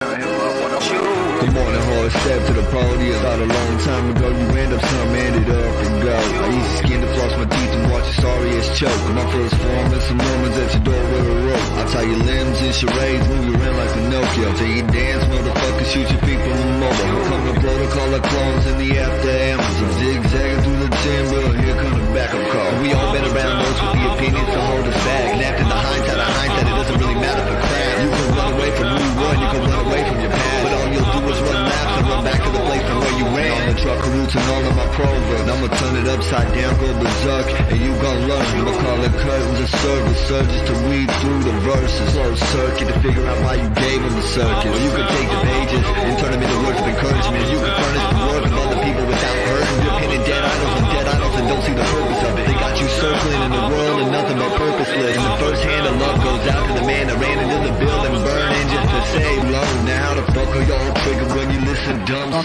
Good morning, hard step to the podium. About a long time ago, you end up some ended up and go. I used to skin to floss my teeth and watch your sorry ass choke. My first form and some moments at your door with a rope. I tie your limbs in charades, move you around like Pinocchio. Till you dance, motherfucker, shoot your feet from a mobile. Here come the protocol of clones in the after Amazon. Zigzagging through the timber, here come the backup call. We all been around those with the opinions to hold us back. And after the hindsight, it doesn't really matter for crap. You can run away from who you were, you can run away from your past. But all you'll do is run laps and run back to the place from where you ran. On the trucker roots and all of my proverbs, I'ma turn it upside down, go berserk, and you gon' learn. I'ma call it curtains of service, surges to read through the verses. Closed circuit to figure out why you gave them the circus. Or you could take the pages and turn them into words of encouragement. You could furnish the work of other people without hurting. You're pinning dead idols and don't see the purpose of it. They got you circling in the world and nothing but purposeless. And the first hand of love goes out to the man that ran into the building, burning just to save love. Now how the fuck are y'all triggered when you listen dumb?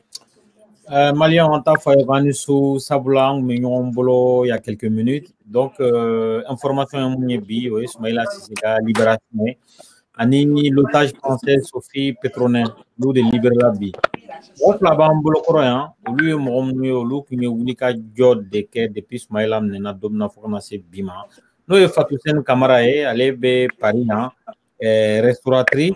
Malien, on t'a fait venir sous Saboulang, Mignon Bolo, il y a quelques minutes. Donc, information à Mouniébi, oui, Soumaïla Sisseka, libération. Ani, l'otage français Sophie Petronet, nous de Libérabi. Donc, là-bas, on bolo coréen, lui, mon lui, qui est unika jod de que depuis Soumaïla, n'a domna forna se bima. Nous, il faut Sen Camarae, aller be Paris, restauratrice,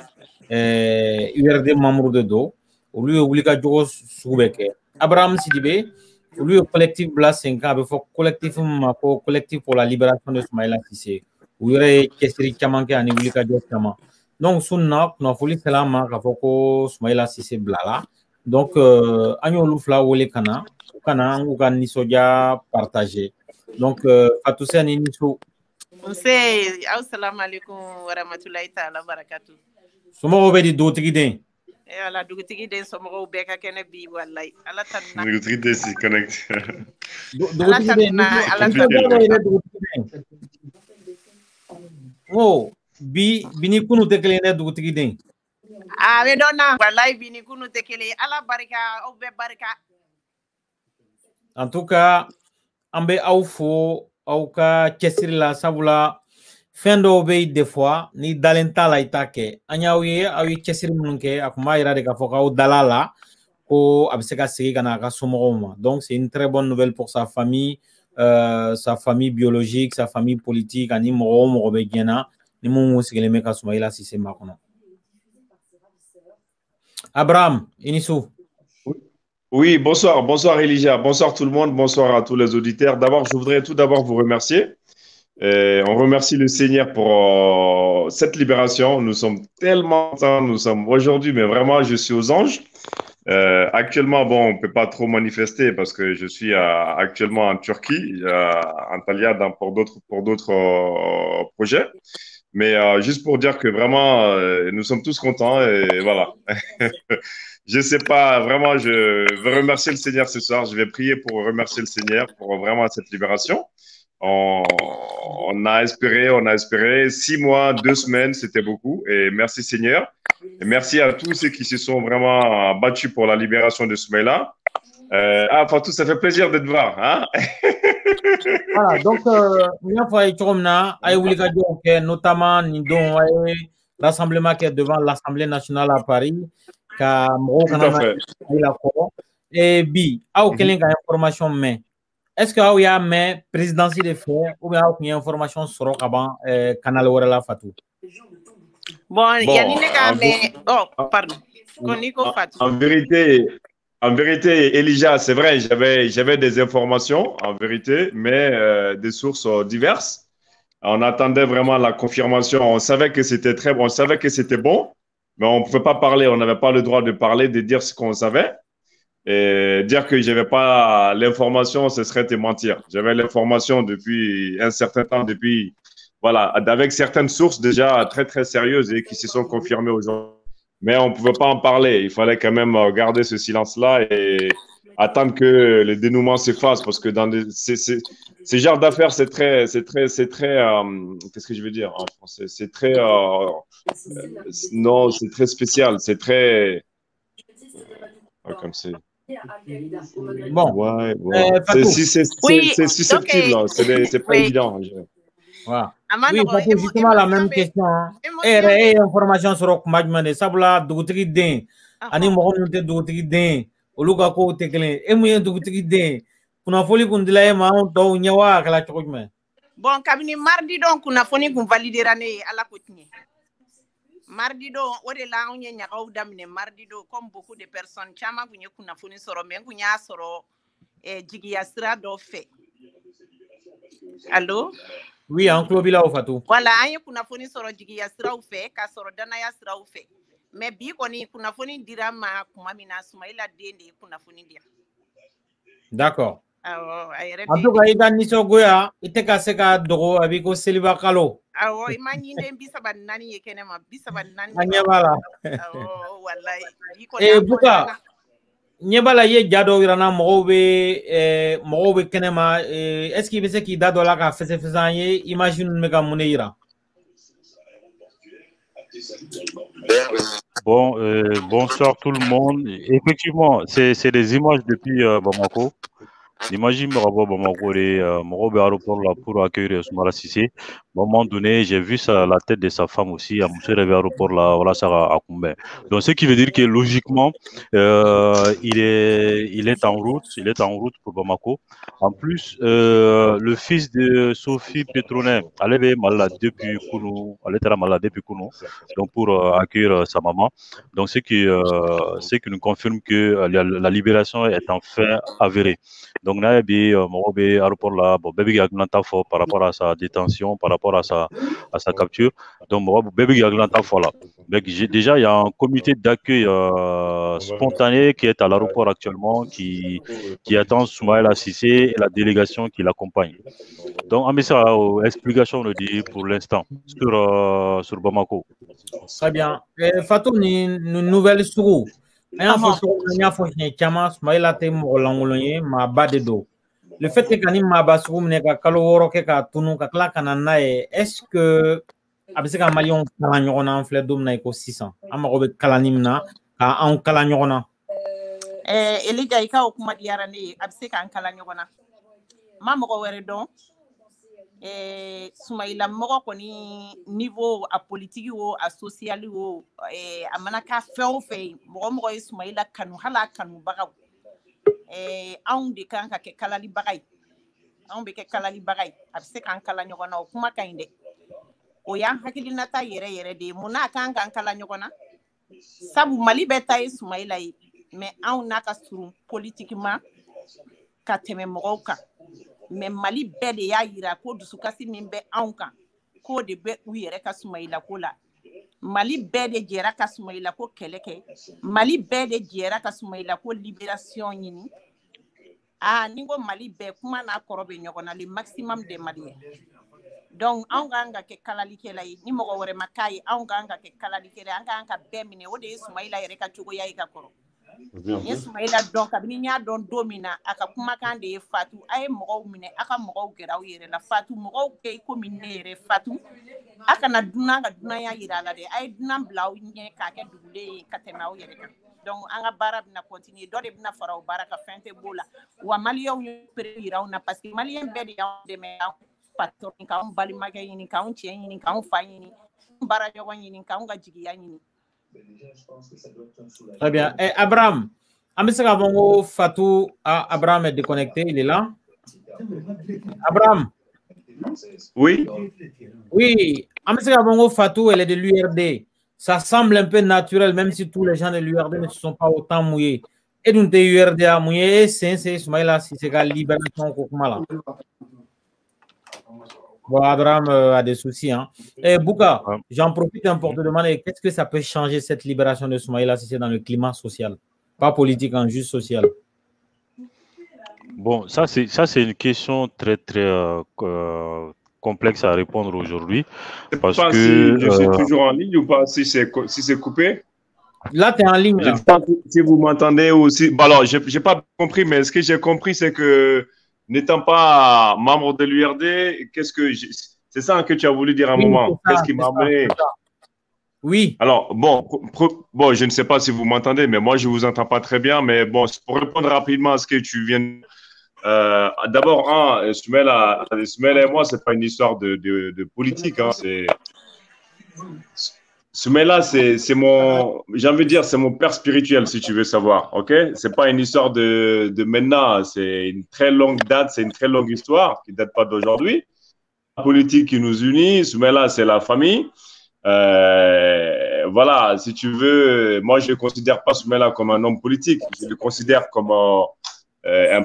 URD membre de dos. Lui, unika jogos soubeke. Abraham Sidibé, lui, au collectif Blas 5 ans, avec le collectif pour la libération de Soumaïla Cissé. Où il y aurait Kessiri Kamanke à Nibulika Diostama. Donc, Sunna, nous avons fait la marque à Foko Soumaïla Cissé Blala. Donc, Agno Loufla Wole Kana, ou Kan Nisoja partagé. Donc, Fatoussé Niso. Monsieur, assalamu alaikum wa rahmatullahi ta'ala barakatuh. Somo Obedi Dotigide. Ala dugutigi den somoro beka kene bi wallahi ala tanna dugutigi den si connect dugutigi den ala tanna oh bini kunu tekele ne dugutigi den we donna wallahi bini kunu tekele ala barika o be barika en tout cas ambe awfo awka kesiri la sabula fendo be des fois ni dalenta la itake anyawi awi kesir munke akuma ira de ka foka o dalala ko abseka sigi kana ka somoma. Donc c'est une très bonne nouvelle pour sa famille biologique, sa famille politique ani mo be gena ni mo sigele me ka Soumaïla Cissé makono. Abraham Inisu. Oui, bonsoir Elijah, bonsoir tout le monde, bonsoir à tous les auditeurs. D'abord, je voudrais tout d'abord vous remercier. On remercie le Seigneur pour cette libération. Nous sommes tellement contents. Nous sommes aujourd'hui, mais vraiment, je suis aux anges. Actuellement, bon, on ne peut pas trop manifester parce que je suis actuellement en Turquie, en Antalya, pour d'autres projets. Mais juste pour dire que vraiment, nous sommes tous contents et voilà. Je sais pas, vraiment, je veux remercier le Seigneur ce soir. Je vais prier pour remercier le Seigneur pour vraiment cette libération. On a espéré 6 mois, 2 semaines, c'était beaucoup. Et merci Seigneur. Et merci à tous ceux qui se sont vraiment battus pour la libération de Soumaïla. Fatou, ça fait plaisir de te voir. Hein? Voilà, donc, notamment, rassemblement qui est devant l'Assemblée nationale à Paris. Tout à fait. Et bi, quelle information mais est-ce qu'il y a un présidentiel de fait ou bien il y a une information sur le canal Orala Fatou? Bon, il y a une pardon. En vérité, Elijah, c'est vrai, j'avais des informations, en vérité, mais des sources diverses. On attendait vraiment la confirmation. On savait que c'était très bon, on savait que c'était bon, mais on ne pouvait pas parler, on n'avait pas le droit de parler, de dire ce qu'on savait. Et dire que je n'avais pas l'information, ce serait te mentir. J'avais l'information depuis un certain temps, voilà, avec certaines sources déjà très, très sérieuses et qui se sont confirmées aujourd'hui. Mais on ne pouvait pas en parler. Il fallait quand même garder ce silence-là et attendre que le dénouement se fasse parce que dans ces genres d'affaires, c'est très, qu'est-ce que je veux dire en français? C'est très, non, c'est très spécial. C'est très, comme c'est. Bon, ouais. C'est susceptible, c'est pas évident. Voilà. Amano, Oui, parce que justement la même question. Information sur Kumajmane, Sabla, Doutri Den, Ani Mohamed Doutri Den, Oluka Ko Teklen, Emuyen Doutri Den, Kunafoli Kundila Ma, Do Nyawa, Kala Chokme. Bon, kabini mardi donc kunafoni kun validerane ala kutni. Mardi do ode la onye nyakaw damine mardi do comme beaucoup de personnes chama kunye kunafoni soro men kunya soro jigiya sira do fe. Allô? Oui, en Klobila au Fatou. Voilà, anye kunafoni soro jigiya sira ou fe, ka soro danaya sira ou fe. Mais bi koni kunafoni dira ma kumamina Soumaïla dende kunafoni dia. D'accord. En tout cas, il y a des gens qui ont dogo abiko seliba kalo. Awo imanyinde bisaba nani yekenema bisaba nani. Anyabala. Awo wallahi. Buka. Nyebala ye jado irana mogobe kenema est-ce qu'il veut qu'il dado la ka fese fesanye imagine mega muneira. Bon, bonsoir tout le monde. Effectivement, c'est des images depuis Bamako. L'image Marabo Bamako et Morobe aéroport là pour accueillir Soumaïla Cissé. À un moment donné, j'ai vu ça, la tête de sa femme aussi à Moussé aéroport là, voilà ça à Koumbe. Donc ce qui veut dire que logiquement, il est en route pour Bamako. En plus, le fils de Sophie Petronet, elle était malade depuis Kounou, donc pour accueillir sa maman. Donc c'est qui nous confirme que la libération est enfin avérée. Donc là, Morobe aéroport là, bon, Bébé Gaglanta fort par rapport à sa détention, par rapport à sa capture. Donc Morobe Bébé Gaglanta fort là. Déjà, il y a un comité d'accueil spontané qui est à l'aéroport actuellement, qui attend Soumaïla Cissé et la délégation qui l'accompagne. Donc, Amissa, explication on le dit pour l'instant sur Bamako. Très bien. Fatou, une nouvelle sourou. Le fait que quand ma basou mneka kalo woro ke ka tunu ka kla kanana est-ce que abise ka malion kala nyona en fleur dom na ko 600 amako be kala nimna ka an kala nyona Elija ika okuma diarane abise ka an kala nyona mama ko were don Soumaïla mogo koni niveau a politique ou a social ou a manaka feo fe mogo Soumaïla kanu hala kanu bagaw on de kan ka ke kalali bagay on be ke kalali bagay abse kan kala nyogona o kuma kainde o yan hakilina ta yere de muna kan kala nyogona sabu mali beta Soumaïla mais on naka sur politiquement ka teme mogo ka mais mali bɛɛ de y'a yira ko dusukasi min bɛ anw kan ko de bɛ u yɛrɛ ka Soumaïla ko la mali bɛɛ de jɛra ka Soumaïla ko kɛlɛ kɛ mali bɛɛ de jɛra ka Soumaïla ko libération ɲini ni ko mali bɛɛ kuma n'a kɔrɔ bɛ ɲɔgɔn na le maximum de maliens donc anw kan ka kɛ kalalikɛla ye ni mɔgɔ wɛrɛ ma k'a ye anw kan ka kɛ kalalikɛla an kan ka bɛɛ minɛ o de ye Soumaïla yɛrɛ ka cogoya ye ka kɔrɔ ni Soumaïla dɔn kabini n y'a dɔn don min na a ka kumakan de ye Fatou a ye mɔgɔw minɛ a ka mɔgɔw gɛrɛ aw yɛrɛ la Fatou mɔgɔw kɛ komi ne yɛrɛ Fatou a kana dunan ka dunanya yira a la dɛ a ye dunan bila aw ɲɛ k'a kɛ dugulen ye ka tɛmɛ aw yɛrɛ kan donc an ka baara bɛna continuer dɔ de bɛna fara o baara ka fɛn tɛ b'o la wa maliyɛnw ye pere yira anw na parce que maliyɛn bɛɛ de y'anw dɛmɛ k'anw patron k'anw balimakɛ ɲini k'anw cɛ ɲini k'anw fa ɲini baara ɲɔgɔn ɲini k'anw ka jigiya ɲini. Très bien. Abraham, Fatou, Abraham est déconnecté, il est là. Abraham. Oui. Oui, Fatou, elle est de l'URD. Ça semble un peu naturel, même si tous les gens de l'URD ne se sont pas autant mouillés. Et donc, l'URD a mouillé, c'est Soumaïla Cissé la libération Kokumala. Bon, Abraham a des soucis. Hein. Et Bouka, j'en profite pour te demander qu'est-ce que ça peut changer cette libération de Soumaïla Cissé dans le climat social, pas politique, en juste social. Bon, ça c'est une question très complexe à répondre aujourd'hui. Parce que si je suis toujours en ligne ou pas, si c'est coupé. Là, tu es en ligne. Je ne sais pas si vous m'entendez aussi. Bon, alors, je n'ai pas compris, mais ce que j'ai compris, c'est que n'étant pas membre de l'URD, c'est ça que tu as voulu dire à un moment. Qu'est-ce qui m'a amené? Oui. Alors, bon, je ne sais pas si vous m'entendez, mais moi, je ne vous entends pas très bien. Mais bon, pour répondre rapidement à ce que tu viens D'abord, Soumela et moi, c'est pas une histoire de politique. Hein, Soumela, c'est mon, j'ai envie de dire, c'est mon père spirituel, si tu veux savoir. Ok, c'est pas une histoire de maintenant. C'est une très longue date, c'est une très longue histoire qui date pas d'aujourd'hui. La politique qui nous unit, Soumela, c'est la famille. Voilà, si tu veux, moi, je ne considère pas Soumela comme un homme politique. Je le considère comme un...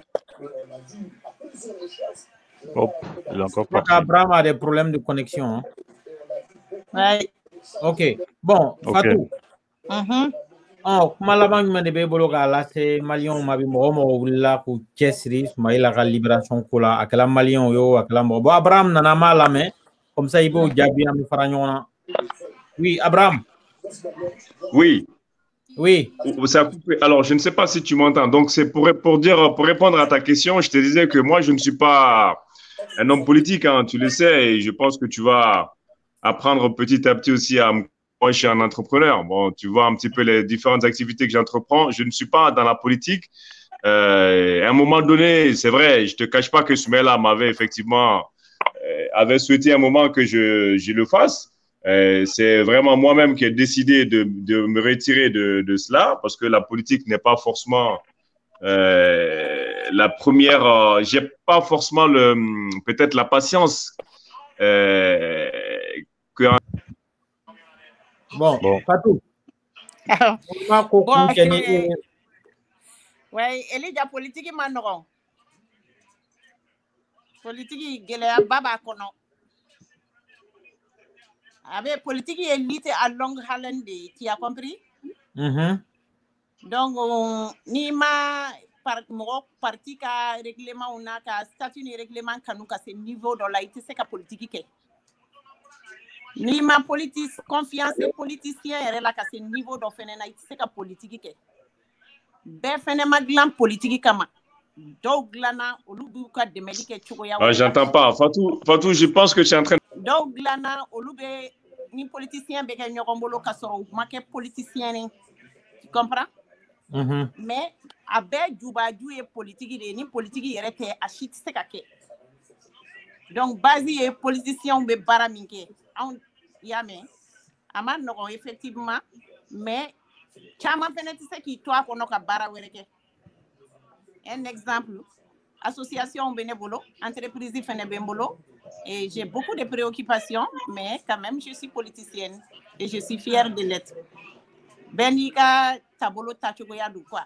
Oh, il a encore parti. Abraham a des problèmes de connexion. Hein. Ouais. Ok. Bon, Ok. Fatou. Mhm. Kuma laban jumɛn de b'e bolo k'a lase maliyɛnw ma bi mɔgɔ mɔgɔ wulila k'u cɛsiri Sumayila ka libération ko la a kɛla maliyɛnw ye o a kɛla mɔgɔ bon Abraham nana an b'a lamɛn comme ça i b'o jaabi an bɛ fara ɲɔgɔn na oui Abraham. Oui. Oui. Ça a coupé. Alors, je ne sais pas si tu m'entends. Donc, c'est pour répondre à ta question, je te disais que moi, je ne suis pas un homme politique, hein, tu le sais, et je pense que tu vas apprendre petit à petit aussi à me... Moi, je suis un entrepreneur. Bon, tu vois un petit peu les différentes activités que j'entreprends. Je ne suis pas dans la politique. À un moment donné, c'est vrai, je ne te cache pas que Soumela m'avait effectivement avait souhaité un moment que je le fasse. C'est vraiment moi-même qui ai décidé de me retirer de cela parce que la politique n'est pas forcément la première. J'ai pas forcément peut-être la patience que. Bon, Fatou. Bon, ouais, Elijah politique manoron. Politique gélé baba kono. Avec politique élite à longue haleine, tu as compris? Donc, ni ma parti ka règlement ou na ka statut ni règlement kanu ka ce niveau dans la c'est ka politique ke. Ni ma politique confiance politicien est là ka ce niveau dans fenena c'est ka politique ke. Be fene maglan politique kama. Doglana olubu ka demeli ke chogoya. J'entends pas. Fatou, je pense que tu es en train de... Doglana olube ni politicien be ke nyogombolo ka soro ma ke politicien ni. Tu comprends? Mais avec Djoubadjou et politique, ni politique il était à chit c'est caqué. Donc basé et politicien be baraminke. On yame. Aman non effectivement, mais chama fenêtre c'est qui toi qu'on a bara wereke. Un exemple, association bénévolo, entreprise bénévolo, et j'ai beaucoup de préoccupations, mais quand même je suis politicienne et je suis fière de l'être. Benika tabolo tachugoyadu quoi.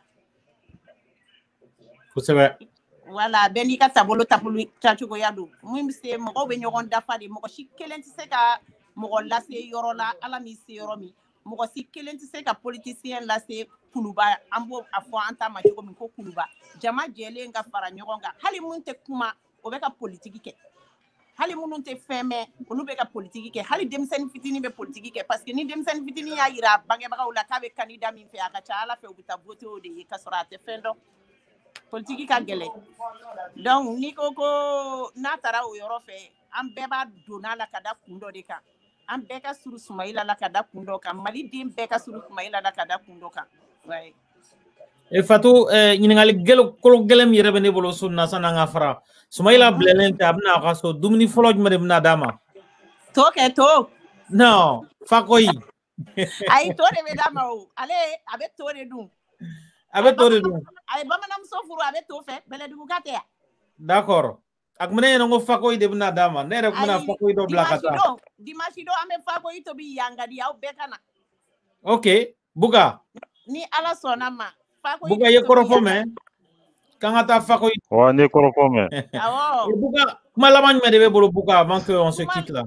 Voilà, Benika tabolo tachugoyadu. Moi c'est mo be nyoron dafa de mo shi kelenti se ka mo la se yorola ala mi se yoromi. Mo si kelenti se ka politicien la se kuluba ambo afo anta ma jogo mi ko kuluba. Jama jele nga fara nyoronga. Hali munte kuma obeka politique ke. Hali munun te feme olu be ka politique ke hali demsen fitini be politique ke parce que ni demsen fitini ya ira bange baka ula ka be candidat min fe aka chala fe uta voter o de ka sora te fendo politique ka gele donc ni koko na tara o yoro fe am beba dona la kada kundo de ka am beka suru Sumayila la kada kundo ka mali dim beka suru Sumayila la kada kundo ka ouais e Fatou ñingali gelo kolo gelem yere bene bolo sunna sananga fara Sumayila blelen ta abna kaso dumni foloj mare bna dama to ke to no fakoyi ay to de dama o ale abe to de dum ay bamanam so furu abe to fe bele du kate d'accord ak mene no fakoyi de bna dama ne rek mena fakoyi do blakata dimashi do ame fakoyi to bi yanga di aw bekana okay buga ni ala sonama buga ye korofome kangata fakoyi wa ne korofome buga malaman me debe bolo buga avant que on se quitte là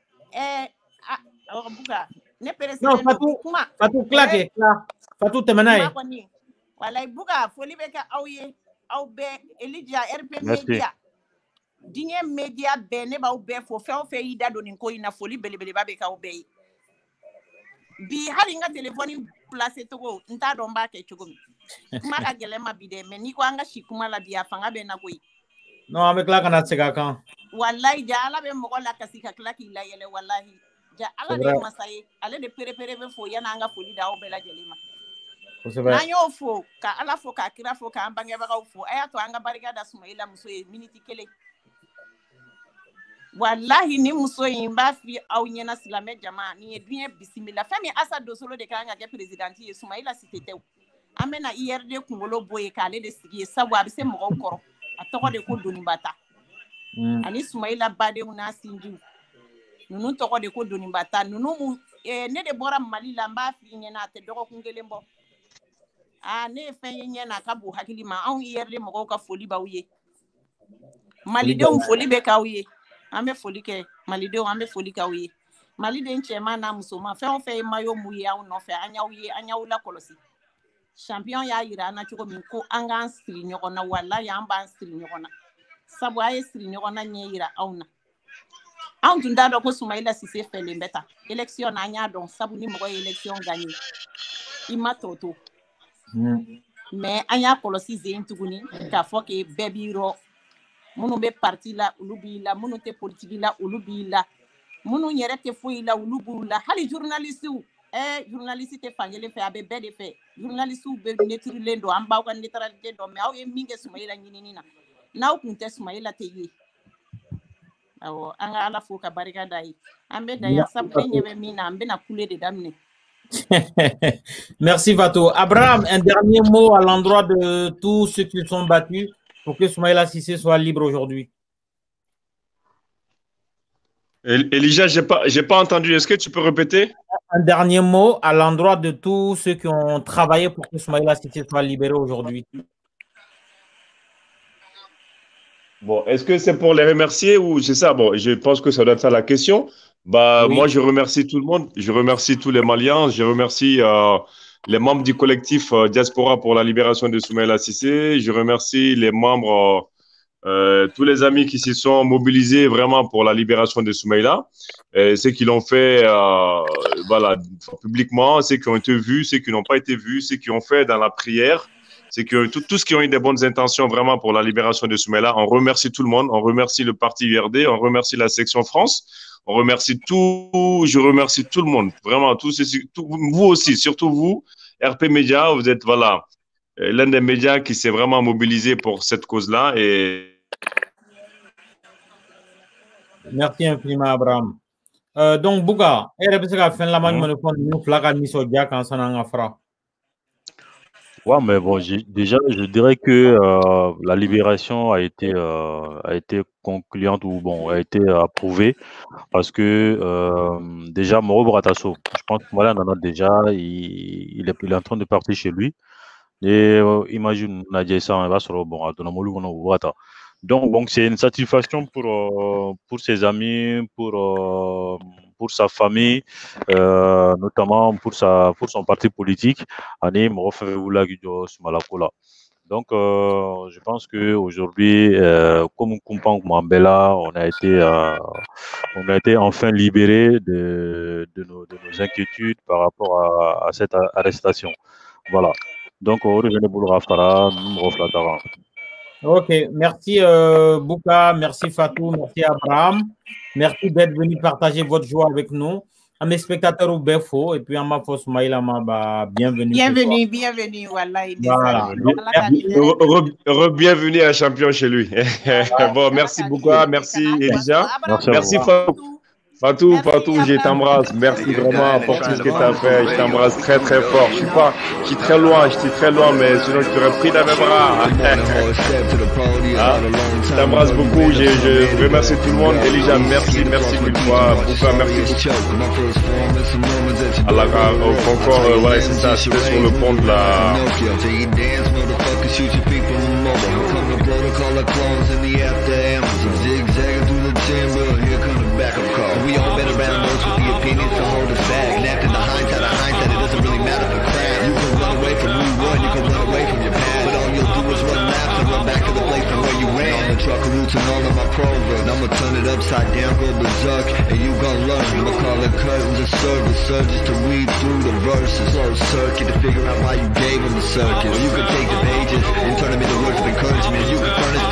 buga ne non Fatou claque Fatou temenay wala buga foli be ka awye aw be Elijah RP Media dinge media be ne ba aw be fo fe ida do nin ko ina foli belebele ba be ka aw be bi hali nga telefoni place to nta do mba ke chugumi maka gelema bide me ni ko anga shikuma la biya fanga be na koy no ame kla kana tsega kan wallahi ja ala be mo la kasika klaki la yele wallahi ja ala be masay ale de pere be fo yana anga foli da o be la gelema Nanyo fo ka ala fo ka kira fo ka bange ba fo aya to anga barigada Sumaila muso e miniti kele wallahi ni muso yimba fi aw nyena silame jama ni eduen bismillah fami asa do solo de kanga ke president ye Sumaila sitete amena IRD kungolo boye ka le de sigi sabu abise mo koro atoko de ko doni bata ani Sumaila bade una sinju nunu toko de ko doni bata nunu mu ne de bora Mali la mba fi nyena te doko kungelembo ne fen nyena ka bu hakilima an IRD mo ka foli ba uye Mali de foli be ka uye ambe foli ke Mali de ambe foli ka uye Mali de nchema na musoma fe on fe mayo muye an no fe anya uye anya ula kolosi champion ya ira na chuko min ko anga siri nyokona wala ya amba siri nyokona sabu ay siri nyokona nye ira auna an tunda do ko Sumaila Cissé fele mbeta election na nya don sabu ni mo election gagné ima toto mais anya kolosi zen tuguni ka foke bebiro munu be parti la ulubi la munu te politique la ulubi la munu nyere te foi la ulubu la hali journaliste journaliste te fangele fe abe bede fe journaliste be netri lendo amba ko neutralité do me aw e minge Sumaila nyini na naw kunte Sumaila te yi awo anga ala fo ka barika dai ambe da ya sabu nyebe mina ambe na coulé de damne. Merci Fatou. Abraham, un dernier mot à l'endroit de tous ceux qui sont battus pour que Sumaila Cissé soit libre aujourd'hui. Elijah, j'ai pas entendu. Est-ce que tu peux répéter? Un dernier mot à l'endroit de tous ceux qui ont travaillé pour que Sumaila Cissé soit libéré aujourd'hui. Bon, est-ce que c'est pour les remercier ou c'est ça? Bon, je pense que ça doit être ça la question. Bah, oui. Moi, je remercie tout le monde. Je remercie tous les Maliens. Je remercie les membres du collectif Diaspora pour la libération de Sumaila Cissé. Je remercie les membres, tous les amis qui s'y sont mobilisés vraiment pour la libération de Sumaila. Ceux qui l'ont fait voilà, publiquement, ceux qui ont été vus, ceux qui n'ont pas été vus, ceux qui ont fait dans la prière. C'est que tous qui ont eu des bonnes intentions vraiment pour la libération de Sumaila, on remercie tout le monde. On remercie le parti URD, on remercie la section France. On remercie je remercie tout le monde, vraiment, vous aussi, surtout vous, RP Média, vous êtes voilà, l'un des médias qui s'est vraiment mobilisé pour cette cause-là. Merci infiniment, Abraham. Donc, Bouga, ouais, mais bon, déjà, je dirais que la libération a été concluante ou bon, a été approuvée parce que déjà, Moro Bratasso, je pense que voilà, déjà, il est en train de partir chez lui. Et imagine, Nadia ça, va sur bon, donc, bon, c'est une satisfaction pour ses amis, pour sa famille, notamment pour son parti politique. Donc, je pense qu'aujourd'hui, comme on comprend Mambela, on a été enfin libérés de nos inquiétudes par rapport à cette arrestation. Voilà. Donc, on revient pour le Rafara, nous reflatara. Ok, merci Bouka, merci Fatou, merci Abraham. Merci d'être venu partager votre joie avec nous. À mes spectateurs au Befo et puis à ma fausse Maïla Maba, bienvenue. Bienvenue, Wallah. Voilà. Bienvenue à Champion chez lui. Bon, merci Bouka, merci Elijah. Merci Fatou, je t'embrasse. Merci vraiment pour tout ce que tu as fait. Je t'embrasse très très fort. Je suis très loin, mais sinon je t'aurais pris dans mes bras. Je t'embrasse beaucoup. Je remercie tout le monde. Elijah, merci mille fois. Bouka, merci beaucoup. Alors, encore, voilà, c'est ça, c'était sur le pont de la... We all been around those with the opinions to hold us back. And after the hindsight, it doesn't really matter for crap. You can run away from who you were, you can run away from your past. But all you'll do is run laps and run back to the place from where you ran. On the trucker roots and all of my proverbs. I'ma turn it upside down, go berserk, and you gon' learn. I'ma call it curtains of service, just to read through the verses. Closed circuit to figure out why you gave them the circus. Or you could take the pages and turn them into words of encouragement. You could furnish